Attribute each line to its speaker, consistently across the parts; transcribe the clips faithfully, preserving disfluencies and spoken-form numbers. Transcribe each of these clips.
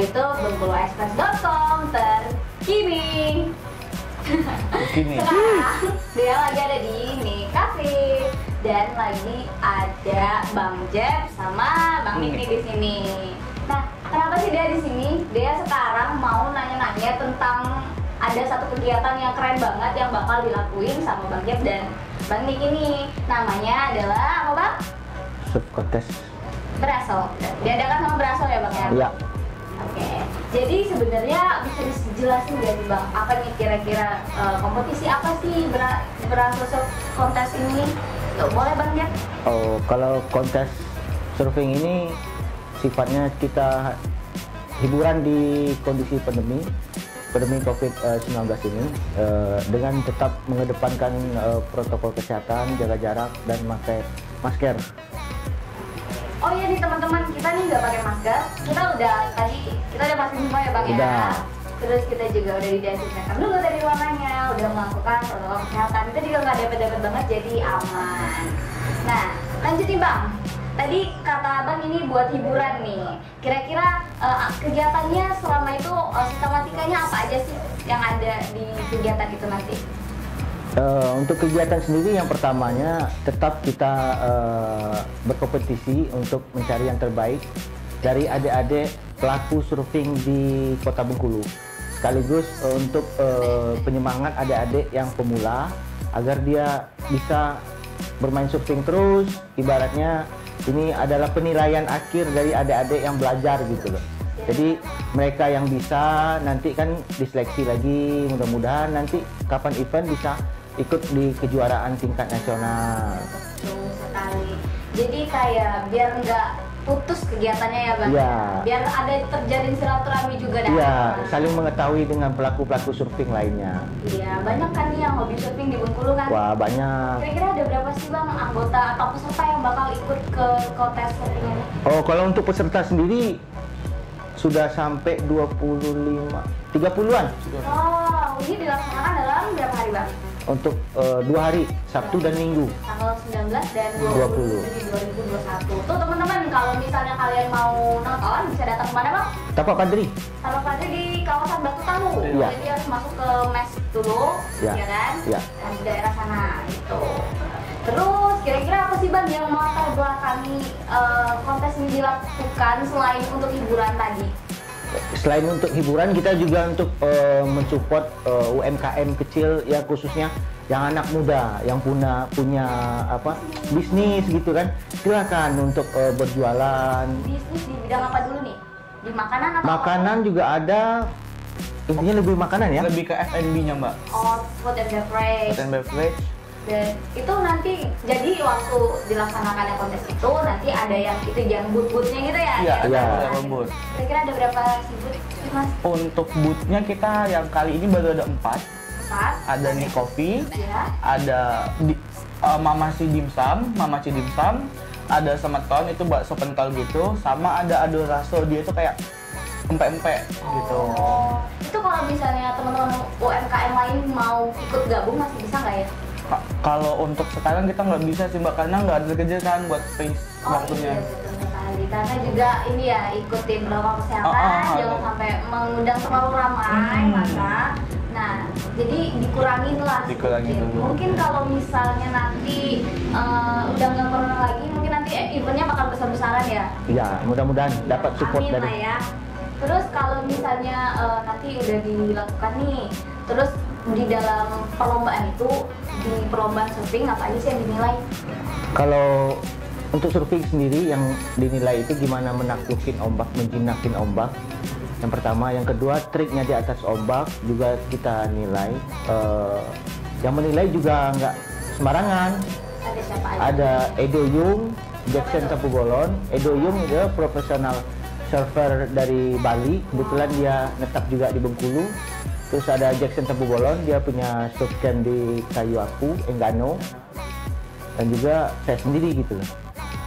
Speaker 1: YouTube bengkulu express dot com terkini.
Speaker 2: Kini.
Speaker 1: Sekarang dia lagi ada di ini cafe dan lagi ada Bang Jeb sama Bang Niki di sini. Nah, kenapa sih dia di sini? Dia sekarang mau nanya-nanya tentang ada satu kegiatan yang keren banget yang bakal dilakuin sama Bang Jeb dan Bang Niki nih. Namanya adalah apa, Bang?
Speaker 2: Surf contest.
Speaker 1: Braso. Diadakan sama Braso ya, Bang ya?
Speaker 2: Iya.
Speaker 1: Oke, jadi sebenarnya bisa dijelasin nggak sih, Bang, apa nih kira-kira uh, kompetisi apa sih Braso Surf kontes ini? Tuh, boleh Bang ya?
Speaker 2: Oh, kalau kontes surfing ini sifatnya kita hiburan di kondisi pandemi, pandemi covid sembilan belas ini, uh, dengan tetap mengedepankan uh, protokol kesehatan, jaga jarak dan pakai masker.
Speaker 1: Oh iya nih teman-teman, kita nih nggak pakai masker. Kita udah tadi kita udah vaksin semua ya Bang
Speaker 2: Udah.
Speaker 1: ya. Terus kita juga udah didesinfektan dulu dari ruangannya, udah melakukan protokol kesehatan. Kita juga nggak dempet-dempet banget, jadi aman. Nah, lanjut nih Bang. Tadi kata Abang ini buat hiburan nih. Kira-kira uh, kegiatannya selama itu uh, sistematikanya apa aja sih yang ada di kegiatan itu nanti?
Speaker 2: Uh, untuk kegiatan sendiri yang pertamanya tetap kita uh, berkompetisi untuk mencari yang terbaik dari adik-adik pelaku surfing di Kota Bengkulu, sekaligus uh, untuk uh, penyemangat adik-adik yang pemula agar dia bisa bermain surfing terus. Ibaratnya ini adalah penilaian akhir dari adik-adik yang belajar gitu loh. Jadi mereka yang bisa nanti kan diseleksi lagi, mudah-mudahan nanti kapan event bisa ikut di kejuaraan tingkat nasional.
Speaker 1: Betul sekali. Jadi kayak biar nggak putus kegiatannya ya Bang.
Speaker 2: Ya.
Speaker 1: Biar ada terjalin silaturahmi juga dah.
Speaker 2: Iya, saling mengetahui dengan pelaku-pelaku surfing lainnya.
Speaker 1: Iya, banyak kan nih yang hobi surfing di Bengkulu kan.
Speaker 2: Wah, banyak.
Speaker 1: Kira-kira ada berapa sih Bang anggota atau peserta yang bakal ikut ke kontes surfing ini?
Speaker 2: Oh, kalau untuk peserta sendiri sudah sampai dua puluh lima, tiga puluhan.
Speaker 1: Oh, ini dilaksanakan dalam berapa hari Bang?
Speaker 2: Untuk uh, dua hari, Sabtu dan Minggu.
Speaker 1: Tanggal sembilan belas dan
Speaker 2: dua
Speaker 1: dua
Speaker 2: puluh
Speaker 1: puluh Juli dua ribu dua puluh satu. Tuh teman-teman, kalau misalnya kalian mau nonton bisa datang kemana Bang?
Speaker 2: Tapak Kadri.
Speaker 1: Tapak Kadri di kawasan Batu Tahu.
Speaker 2: Iya.
Speaker 1: Jadi harus masuk ke mes dulu,
Speaker 2: Iya.
Speaker 1: ya kan?
Speaker 2: Iya.
Speaker 1: Dan di daerah sana gitu. Terus kira-kira apa sih Bang yang melatar belakangi uh, kontes ini dilakukan selain untuk hiburan tadi?
Speaker 2: Selain untuk hiburan, kita juga untuk uh, mensupport uh, U M K M kecil ya, khususnya yang anak muda yang punya punya apa bisnis gitu kan, silakan untuk uh, berjualan.
Speaker 1: Bisnis di bidang apa dulu nih? Di makanan atau
Speaker 2: Makanan
Speaker 1: apa?
Speaker 2: juga ada, intinya lebih makanan ya.
Speaker 3: Lebih ke F and B-nya Mbak.
Speaker 1: Oh, food and beverage.
Speaker 3: Food and beverage.
Speaker 1: Dan itu nanti jadi waktu dilaksanakannya kontes itu nanti ada yang itu yang boot-bootnya gitu ya?
Speaker 3: Iya,
Speaker 2: iya.
Speaker 3: ada beberapa booth.
Speaker 1: Kira-kira ada berapa sih boot sih, Mas?
Speaker 3: Untuk booth-nya kita yang kali ini baru ada empat.
Speaker 1: Empat?
Speaker 3: Ada nih kopi,
Speaker 1: Ya.
Speaker 3: ada di, uh, Mama Si Dimsum, Mama Si Dimsum, ada semeton itu bakso pentol gitu, sama ada ado raso, dia itu kayak empek-empek gitu.
Speaker 1: Oh, itu kalau misalnya teman-teman U M K M lain mau ikut gabung masih bisa nggak ya?
Speaker 3: Ka- Kalau untuk sekarang kita nggak bisa sih Mbak, karena nggak ada kerja kan buat space
Speaker 1: Oh
Speaker 3: waktunya.
Speaker 1: iya, betul sekali. Karena juga ini ya ikutin protokol kesehatan,
Speaker 3: Oh, oh, oh,
Speaker 1: jangan
Speaker 3: oh.
Speaker 1: sampai mengundang terlalu ramai
Speaker 3: Hmm.
Speaker 1: masa. Nah, jadi dikurangin lah.
Speaker 3: Dikurangin
Speaker 1: sedikit.
Speaker 3: dulu.
Speaker 1: Mungkin kalau misalnya nanti eh, udah nggak corona lagi, mungkin nanti eventnya bakal besar-besaran ya.
Speaker 2: Ya, mudah-mudahan dapat support
Speaker 1: Amin
Speaker 2: dari.
Speaker 1: lah ya. Terus kalau misalnya eh, nanti udah dilakukan nih, terus di dalam perlombaan itu, di perlombaan surfing apa aja sih yang dinilai?
Speaker 2: Kalau untuk surfing sendiri yang dinilai itu gimana menaklukin ombak, menjinakin ombak. Yang pertama, yang kedua triknya di atas ombak juga kita nilai. Eh, yang menilai juga nggak sembarangan.
Speaker 1: Ada siapa aja?
Speaker 2: Ada Edo Yung, Jackson Tapugolon. Edo Yung dia profesional surfer dari Bali. Kebetulan dia netap juga di Bengkulu. Terus ada Jackson Tapugolon, dia punya surf camp di Kayu Aku, Enggano. Dan juga saya sendiri gitu loh.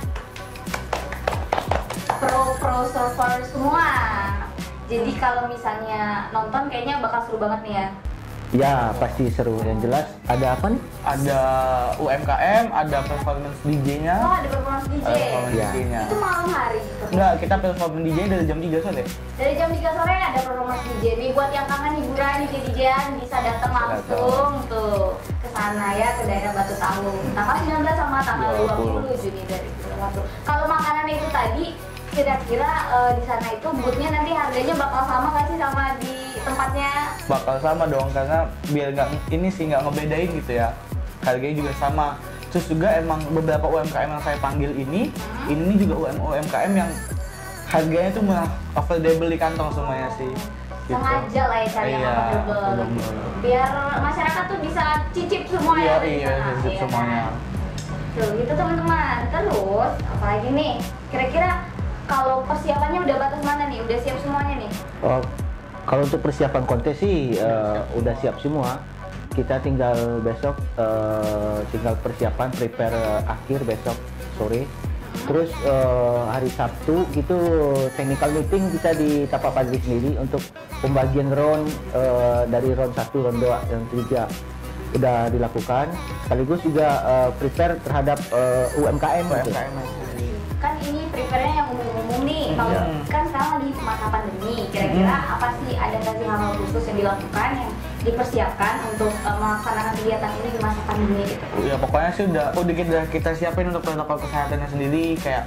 Speaker 1: Pro-pro surfer semua. Jadi kalau misalnya nonton kayaknya bakal seru banget nih ya.
Speaker 2: Ya pasti seru. Yang jelas ada apa nih?
Speaker 3: Ada U M K M, ada performance D J-nya.
Speaker 1: Oh, ada performance D J.
Speaker 3: Ada performance
Speaker 2: Ya.
Speaker 3: D J-nya.
Speaker 1: Itu malam hari.
Speaker 3: Enggak, kita performance D J dari jam tiga sore.
Speaker 1: Dari jam tiga sore ada performance D J. Nih buat yang kangen hiburan D J-D J-an bisa datang langsung tuh ke sana ya, ke daerah Batu Tanggung. Tanggal sembilan belas sama tanggal dua puluh Juni dari waktu. Kalau makanan itu tadi kira-kira uh, di sana itu booth-nya nanti harganya bakal sama nggak sih sama di tempatnya?
Speaker 3: Bakal sama dong, karena biar nggak ini sih nggak ngebedain gitu ya. Harganya juga sama. Terus juga emang beberapa U M K M yang saya panggil ini, hmm. ini juga U M K M yang harganya tuh murah, affordable di kantong semuanya sih. Gitu.
Speaker 1: Sengaja lah ya cari yang
Speaker 3: Iya,
Speaker 1: affordable.
Speaker 3: bener-bener.
Speaker 1: Biar masyarakat tuh bisa cicip semua
Speaker 3: Iya,
Speaker 1: ya di
Speaker 3: iya,
Speaker 1: sana.
Speaker 3: cicip
Speaker 1: Iya
Speaker 3: semuanya.
Speaker 1: kan? Tuh gitu teman-teman. Terus apalagi nih? Kira-kira kalau persiapannya udah batas mana nih? Udah siap semuanya nih?
Speaker 2: Oh, kalau untuk persiapan kontes sih uh, udah siap semua. Kita tinggal besok uh, tinggal persiapan prepare uh, akhir besok sore. Terus uh, hari Sabtu gitu technical meeting kita di Tapak Pagi sendiri untuk pembagian round uh, dari round satu, round dua, dan tiga udah dilakukan. Sekaligus juga uh, prepare terhadap uh, U M K M.
Speaker 3: U M
Speaker 2: Gitu.
Speaker 3: K M
Speaker 1: Kan ini prepare-nya yang umum-umum nih. Kalau
Speaker 3: Iya.
Speaker 1: kan sekarang lagi masa pandemi, kira-kira apa sih ada nggak sih hal khusus yang dilakukan yang dipersiapkan untuk uh, melaksanakan kegiatan ini di masa pandemi gitu?
Speaker 3: Ya pokoknya sih udah udah kita, kita siapin untuk protokol kesehatannya sendiri, kayak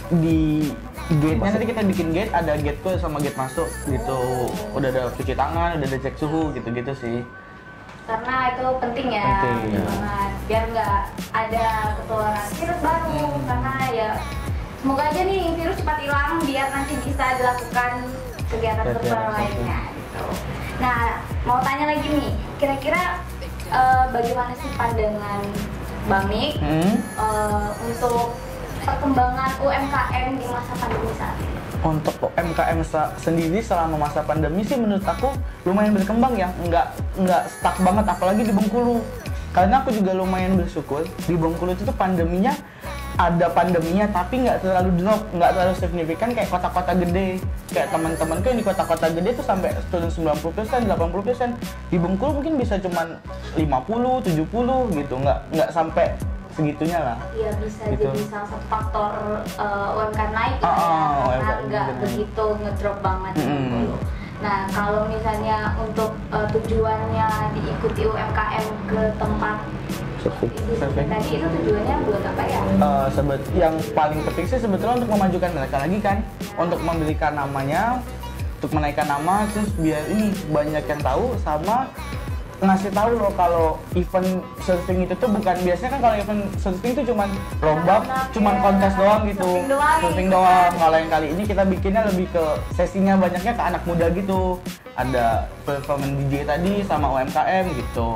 Speaker 3: di gate-nya nanti kita bikin gate, ada gate keluar sama gate masuk gitu. Udah ada cuci tangan, udah ada cek suhu gitu-gitu sih.
Speaker 1: Karena itu penting ya,
Speaker 3: Penting, ya.
Speaker 1: banget. Biar nggak ada ketularan virus baru.
Speaker 3: Hmm.
Speaker 1: Karena ya semoga aja nih virus cepat hilang biar nanti bisa dilakukan kegiatan
Speaker 3: Kegiatan
Speaker 1: virtual
Speaker 3: seperti
Speaker 1: lainnya. Gitu. Nah, mau tanya lagi nih, kira-kira eh, bagaimana sih pandangan Bang Mik
Speaker 3: Hmm?
Speaker 1: eh, untuk perkembangan U M K M di masa pandemi saat ini?
Speaker 3: Untuk U M K M sa- sendiri selama masa pandemi sih menurut aku lumayan berkembang ya, nggak nggak stuck banget, apalagi di Bengkulu. Karena aku juga lumayan bersyukur di Bengkulu itu tuh pandeminya ada pandeminya tapi nggak terlalu drop, nggak terlalu signifikan kayak kota-kota gede. Kayak teman-temanku yang di kota-kota gede tuh sampai turun sembilan puluh persen, delapan puluh persen. Di Bengkulu mungkin bisa cuman lima puluh, tujuh puluh gitu, nggak nggak sampai segitunya lah.
Speaker 1: Iya, bisa
Speaker 3: Gitu.
Speaker 1: jadi salah satu faktor uh, U M K M naik
Speaker 3: Ah,
Speaker 1: lah ya,
Speaker 3: ah,
Speaker 1: karena
Speaker 3: U M K M
Speaker 1: nggak
Speaker 3: naik.
Speaker 1: begitu ngedrop banget di
Speaker 3: Mm-mm.
Speaker 1: Bengkulu. Nah, kalau misalnya untuk uh, tujuannya diikuti U M K M ke tempat
Speaker 2: Surfing.
Speaker 1: di
Speaker 3: Surfing.
Speaker 1: tadi itu tujuannya buat apa ya?
Speaker 3: Eh, sebet yang paling penting sih sebetulnya untuk memajukan mereka lagi kan, untuk memberikan namanya, untuk menaikkan nama, terus biar ini banyak yang tahu, sama ngasih tahu loh kalau event surfing itu tuh bukan, biasanya kan kalau event surfing itu cuman lomba,
Speaker 1: Anak-anak
Speaker 3: cuman
Speaker 1: ya,
Speaker 3: kontes doang gitu,
Speaker 1: surfing doang
Speaker 3: surfing
Speaker 1: gitu
Speaker 3: doang.
Speaker 1: kan.
Speaker 3: Kalau yang kali ini kita bikinnya lebih ke sesinya banyaknya ke anak muda gitu, ada performance D J tadi sama U M K M gitu.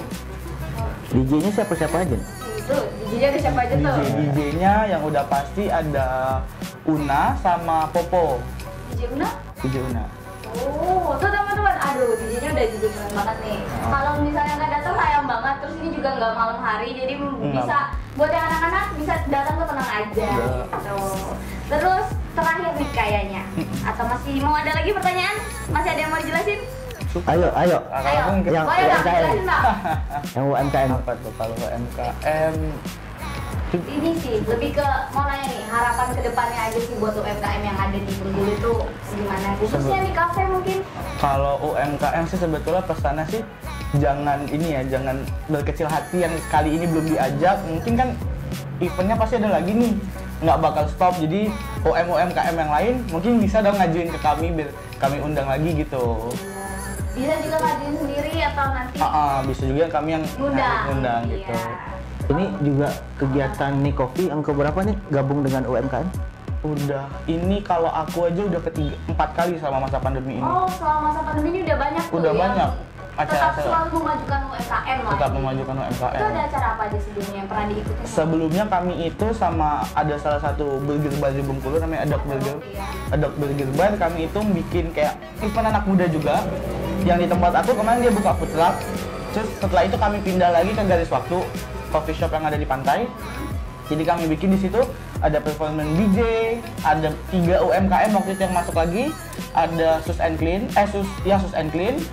Speaker 2: D J-nya siapa-siapa aja nih?
Speaker 1: Itu D J ada siapa aja
Speaker 3: D J
Speaker 1: tuh?
Speaker 3: D J-nya yang udah pasti ada Una sama Popo.
Speaker 1: D J Una?
Speaker 3: D J Una.
Speaker 1: Oh, tuh teman-teman, aduh D J-nya udah jadi keren banget nih.
Speaker 3: Oh.
Speaker 1: Kalau misalnya nggak datang sayang banget, terus ini juga nggak malam hari, jadi bisa buat yang anak-anak bisa datang tuh tenang aja
Speaker 3: Iya.
Speaker 1: gitu. Terus terakhir nih kayaknya, atau masih mau ada lagi pertanyaan? Masih ada yang mau dijelasin?
Speaker 2: Ayo, ayo.
Speaker 1: Ayo,
Speaker 3: Kalau mungkin
Speaker 2: Yang-
Speaker 1: boleh
Speaker 2: yang
Speaker 1: dong,
Speaker 2: kaya.
Speaker 1: jelasin dong.
Speaker 2: Yang U M K M.
Speaker 3: apa tuh kalau U M K M?
Speaker 1: Ini sih, lebih ke mau nanya nih, harapan kedepannya aja sih buat U M K M yang ada di Bengkulu itu gimana? Khususnya di kafe mungkin?
Speaker 3: Kalau U M K M sih sebetulnya pesannya sih jangan ini ya, jangan berkecil hati yang kali ini belum diajak. Mungkin kan eventnya pasti ada lagi nih, nggak bakal stop. Jadi U M U M K M yang lain mungkin bisa dong ngajuin ke kami biar kami undang lagi gitu.
Speaker 1: Bisa juga ngajuin sendiri atau nanti
Speaker 3: Ah, ah, bisa juga kami yang
Speaker 1: ngundang?
Speaker 3: ngundang
Speaker 1: Iya.
Speaker 3: gitu.
Speaker 2: Ini juga kegiatan nih Coffee yang keberapa nih gabung dengan U M K M?
Speaker 3: Udah, ini kalau aku aja udah ketiga, empat kali selama masa pandemi ini.
Speaker 1: Oh, selama masa pandemi ini udah banyak tuh
Speaker 3: Udah
Speaker 1: yang
Speaker 3: banyak
Speaker 1: tetap
Speaker 3: acara-acara.
Speaker 1: selalu memajukan U M K M lah.
Speaker 3: Tetap memajukan U M K
Speaker 1: Itu
Speaker 3: M.
Speaker 1: ada acara apa aja sebelumnya yang pernah diikuti?
Speaker 3: Sebelumnya kami itu sama ada salah satu burger bar di Bengkulu namanya Adok Burger. Adok Burger Bar, kami itu bikin kayak event anak muda juga. Yang di tempat aku kemarin dia buka food truck. Terus setelah itu kami pindah lagi ke Garis Waktu, coffee shop yang ada di pantai. Jadi kami bikin di situ ada performance D J, ada tiga U M K M waktu itu yang masuk lagi, ada Sus and Clean, eh Sus, ya Sus and Clean,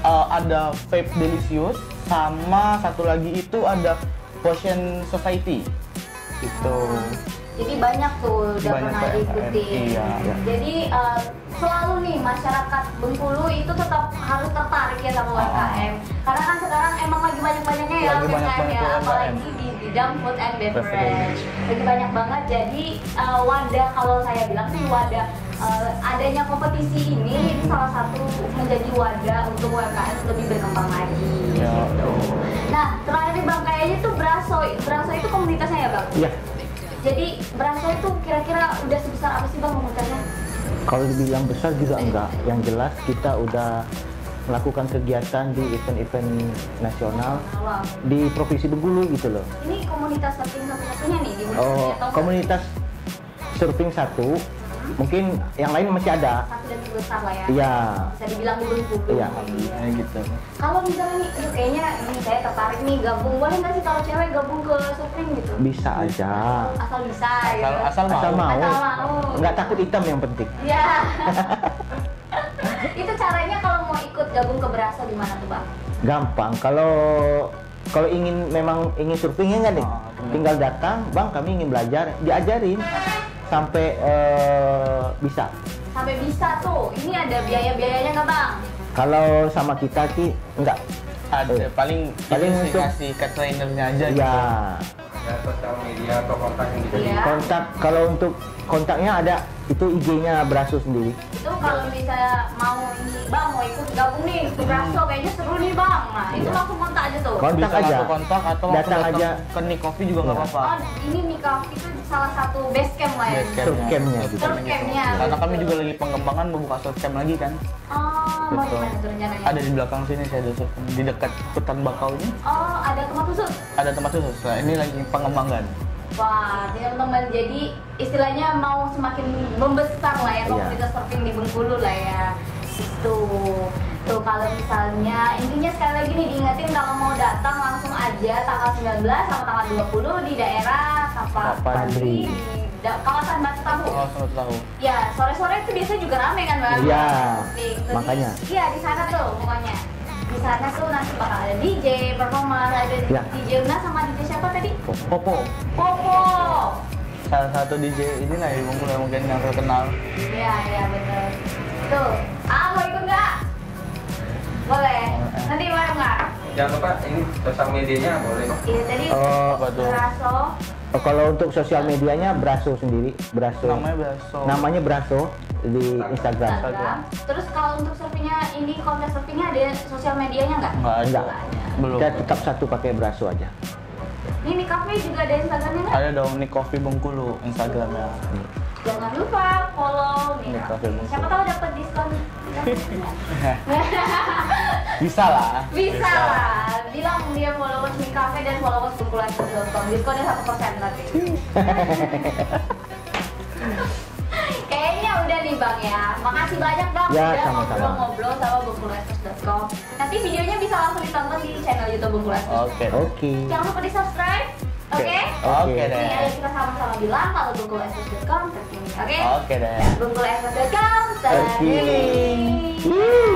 Speaker 3: uh, ada Vape Delicious, sama satu lagi itu ada Potion Society. Gitu.
Speaker 1: Jadi banyak tuh udah
Speaker 3: Banyak
Speaker 1: pernah
Speaker 3: P M K M,
Speaker 1: diikuti.
Speaker 3: iya.
Speaker 1: Jadi uh, selalu nih masyarakat Bengkulu itu tetap harus tertarik ya sama U M K M. Karena kan sekarang emang lagi banyak-banyaknya ya
Speaker 3: Lagi
Speaker 1: U M K M
Speaker 3: banyak-banyak
Speaker 1: ya,
Speaker 3: U M K M.
Speaker 1: apalagi di bidang food and beverage.
Speaker 3: Beverage.
Speaker 1: Lagi banyak banget. Jadi uh, wadah, kalau saya bilang sih wadah uh, adanya kompetisi ini itu salah satu menjadi wadah untuk U M K M lebih berkembang lagi.
Speaker 3: Ya.
Speaker 1: Gitu. Nah, terakhir nih Bang, kayaknya tuh Braso, Braso itu komunitasnya ya Bang?
Speaker 2: Iya.
Speaker 1: Jadi Braso itu kira-kira udah sebesar apa sih Bang komunitasnya?
Speaker 2: Kalau dibilang besar juga enggak. Yang jelas kita udah melakukan kegiatan di event-event nasional
Speaker 1: Wow.
Speaker 2: di Provinsi Bengkulu gitu loh.
Speaker 1: Ini komunitas surfing satu-satunya nih di Bengkulu
Speaker 2: Oh,
Speaker 1: atau
Speaker 2: komunitas surfing satu, mungkin yang lain masih ada.
Speaker 1: satu dan terbesar lah ya?
Speaker 2: Iya.
Speaker 1: Bisa dibilang di Bengkulu.
Speaker 2: Iya.
Speaker 3: Ya gitu.
Speaker 1: Kalau misalnya nih, aduh, kayaknya ini saya tertarik nih gabung, boleh nggak sih kalau cewek gabung ke surfing gitu?
Speaker 2: Bisa aja.
Speaker 1: Asal bisa gitu.
Speaker 3: Asal, asal mau.
Speaker 2: Asal mau.
Speaker 1: Asal mau.
Speaker 2: Nggak takut hitam yang penting.
Speaker 1: Iya. Itu caranya kalau mau ikut gabung ke Braso di mana tuh Bang?
Speaker 2: Gampang. Kalau kalau ingin memang ingin surfing ya nggak nih?
Speaker 3: Oh, benar.
Speaker 2: Tinggal datang, Bang, kami ingin belajar, diajarin sampai eh, bisa.
Speaker 1: Sampai bisa tuh. Ini ada biaya-biayanya nggak Bang?
Speaker 2: Kalau sama kita sih enggak.
Speaker 3: Ada paling
Speaker 2: Paling
Speaker 3: paling sih
Speaker 2: untuk-
Speaker 3: kasih ke trainernya aja gitu.
Speaker 2: Ya,
Speaker 4: Ya, sosial media atau kontak yang bisa
Speaker 1: Iya.
Speaker 2: kontak kalau untuk kontaknya ada, itu I G-nya Braso sendiri.
Speaker 1: Itu kalau misalnya mau ini Bang mau ikut gabung nih ke Braso kayaknya seru nih Bang. Nah, itu langsung kontak aja tuh.
Speaker 2: Kontak
Speaker 3: Bisa
Speaker 2: aja.
Speaker 3: langsung kontak atau langsung
Speaker 2: Datang
Speaker 3: datang
Speaker 2: aja.
Speaker 3: ke Nick Coffee juga nggak
Speaker 2: Iya.
Speaker 3: apa-apa.
Speaker 1: Oh, ini Mika itu salah satu base camp lah ya.
Speaker 3: Base camp.
Speaker 2: Surf camp-nya gitu.
Speaker 1: Surf camp-nya.
Speaker 3: Karena kami juga lagi pengembangan membuka surf camp lagi kan.
Speaker 1: Oh, mau
Speaker 3: Betul.
Speaker 1: gimana tuh rencananya?
Speaker 3: Ada di belakang sini saya ada surf camp. Di dekat hutan bakau ini
Speaker 1: Oh, ada tempat khusus.
Speaker 3: ada tempat khusus. Nah, ini lagi pengembangan.
Speaker 1: Wah, teman-teman, jadi istilahnya mau semakin membesar lah ya
Speaker 2: Iya.
Speaker 1: komunitas surfing di Bengkulu lah ya. Itu tuh kalau misalnya intinya sekali lagi nih diingetin kalau mau datang langsung aja tanggal sembilan belas sama tanggal dua puluh di daerah Kapal
Speaker 2: Padri.
Speaker 1: di da- kawasan Batu Tahu.
Speaker 3: Oh, selamat tahu.
Speaker 1: Ya, sore-sore itu biasanya juga rame kan Bang?
Speaker 2: Iya,
Speaker 1: Surfing. Jadi,
Speaker 2: makanya.
Speaker 1: Iya, di sana tuh pokoknya. Di sana tuh nanti bakal ada D J, performance, ada
Speaker 2: Ya.
Speaker 1: D J Una sama D J siapa tadi?
Speaker 3: Popo.
Speaker 1: Popo.
Speaker 3: Salah satu D J ini lah yang mungkin mungkin yang terkenal.
Speaker 1: Iya, iya betul. Tuh, ah mau ikut nggak? Boleh. Nanti bareng nggak?
Speaker 4: Jangan lupa ini sosial medianya boleh.
Speaker 1: Iya tadi.
Speaker 2: Oh,
Speaker 3: apa tuh?
Speaker 1: Braso.
Speaker 2: Oh, kalau untuk sosial medianya Braso sendiri, Braso.
Speaker 3: Namanya Braso.
Speaker 2: Namanya Braso di Instagram.
Speaker 1: Instagram. Terus kalau untuk surfingnya ini konten surfingnya ada sosial medianya nggak?
Speaker 3: Enggak ada.
Speaker 2: Enggak.
Speaker 3: Belum.
Speaker 2: Kita tetap satu pakai Braso aja.
Speaker 1: Ini di cafe juga ada Instagramnya nggak?
Speaker 3: Ada dong Nick Coffee Bengkulu Instagramnya.
Speaker 1: Jangan lupa follow nih.
Speaker 3: Ini cafe Bengkulu.
Speaker 1: Siapa tahu dapat diskon.
Speaker 3: Bisa lah.
Speaker 1: Bisa lah. Bilang dia followers di cafe dan followers bengkulan dot com. Diskonnya satu persen nanti. Kayaknya udah nih Bang ya. Makasih banyak Bang
Speaker 2: Ya,
Speaker 1: udah
Speaker 2: sama-sama.
Speaker 1: ngobrol-ngobrol sama bengkulanexpress dot com. Nanti videonya bisa langsung ditonton di channel YouTube Bengkulanexpress.
Speaker 3: Oke.
Speaker 2: Oke.
Speaker 1: Jangan lupa di subscribe. Oke?
Speaker 3: Oke
Speaker 2: Oke.
Speaker 3: deh.
Speaker 1: Ini ayo kita sama-sama bilang kalau bengkulanexpress dot com terkini. Oke?
Speaker 3: Oke deh.
Speaker 1: bengkulanexpress dot com
Speaker 2: Terkini.
Speaker 1: terkini.
Speaker 2: Woo.